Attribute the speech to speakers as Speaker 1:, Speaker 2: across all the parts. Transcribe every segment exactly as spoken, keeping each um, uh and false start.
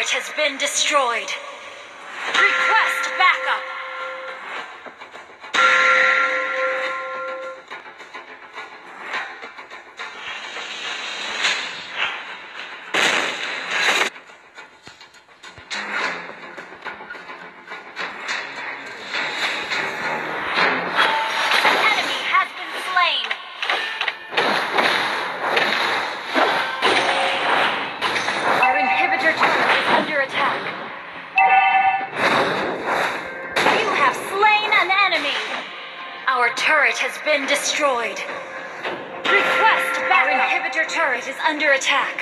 Speaker 1: turret has been destroyed. Request backup. Our turret has been destroyed. Request backup. Our inhibitor turret is under attack.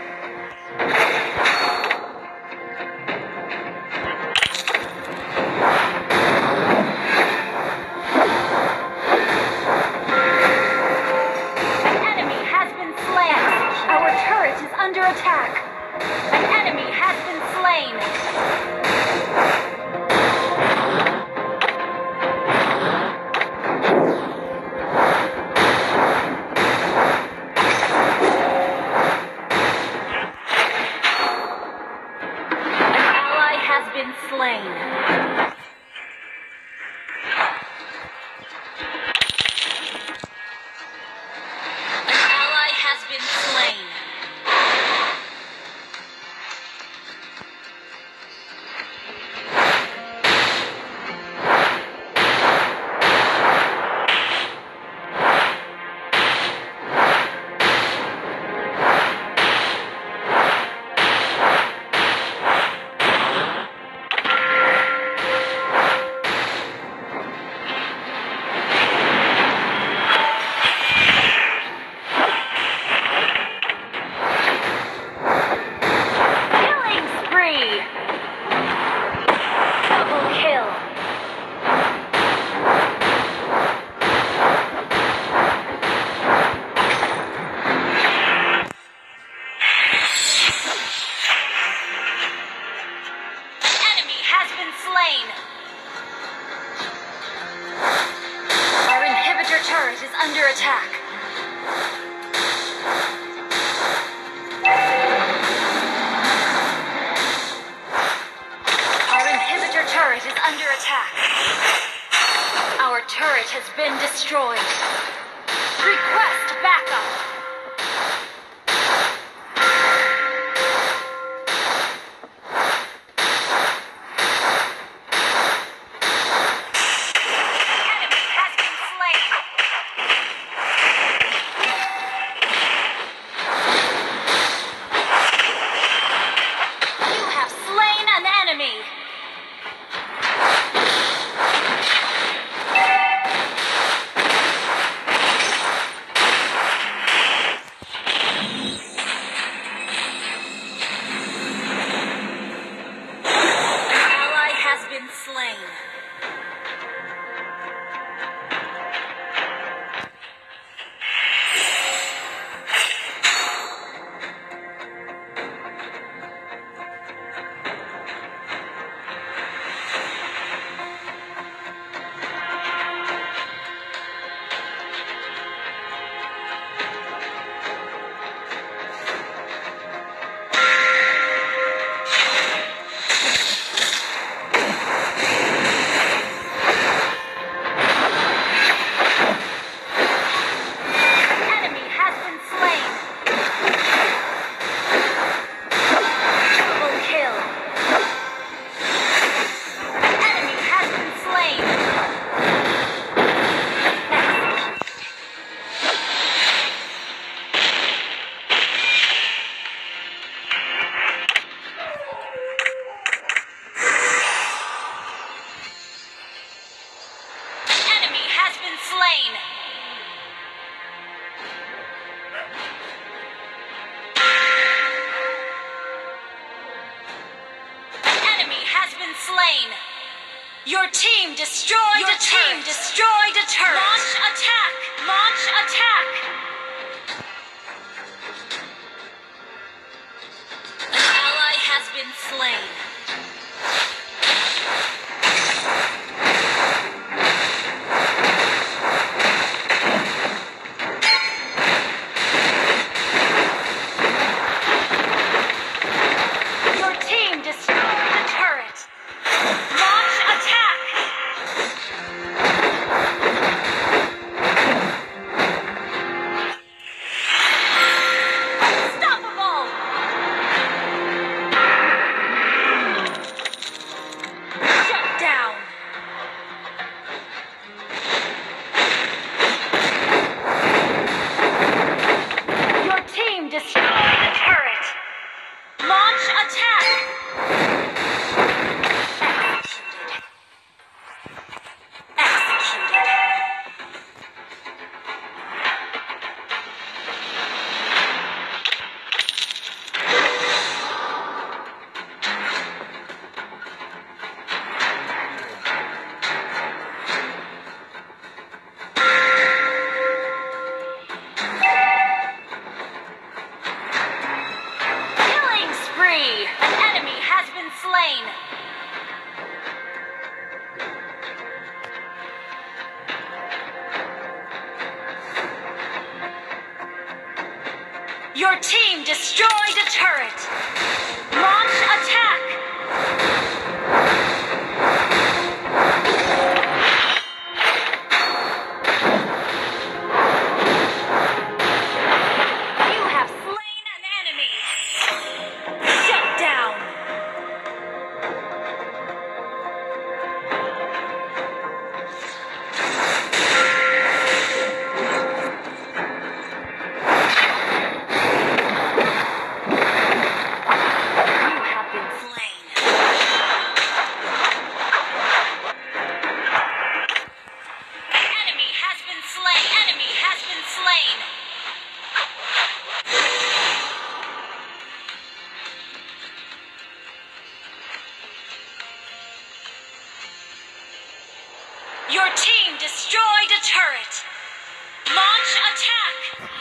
Speaker 1: An enemy has been slain. Our turret is under attack. An enemy has been slain. Slain. An ally has been slain. Our inhibitor turret is under attack. Our inhibitor turret is under attack. Our turret has been destroyed. Request backup. Slain. An enemy has been slain. Your team destroyed Your a team turret. destroyed a turret. Launch attack. Launch attack. An ally has been slain. Your team Your team destroyed a turret. Launch attack. You have slain an enemy. Shut down. Your team destroyed a turret. Launch attack.